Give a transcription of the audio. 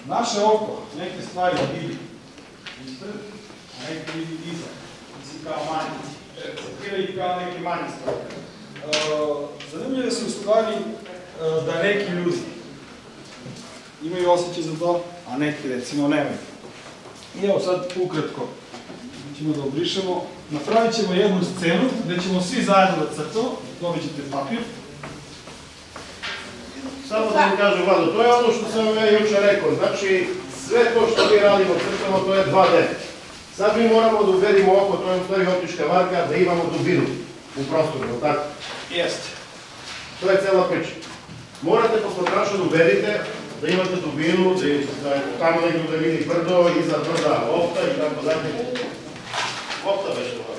naše oko neke stvari vidi ispred, a neke vidi iza. Mislim kao manji. Percepiraju kao neke manje stvari. Zanimljivo se u stvari da neki ljudi imaju osjećaj za to, a neki recimo nemaju. I evo sad ukratko ćemo da obrišemo. Napravit ćemo jednu scenu gde ćemo svi zajedno da crtamo, dobit ćete papir. Samo da mi kažem, Vlado, to je ono što sam ja juče rekao, znači sve to što mi radimo, crtamo, to je 2D. Sad mi moramo da uverimo oko, to je u stvari optička varka, da imamo dubinu u prostoru, je li tako? Jeste. To je cela priča. Morate posmatrača da uverite da imate dubinu, da je tamo negdje da vidi brdo, iza brda lopta i tako dalje. Lopta već to.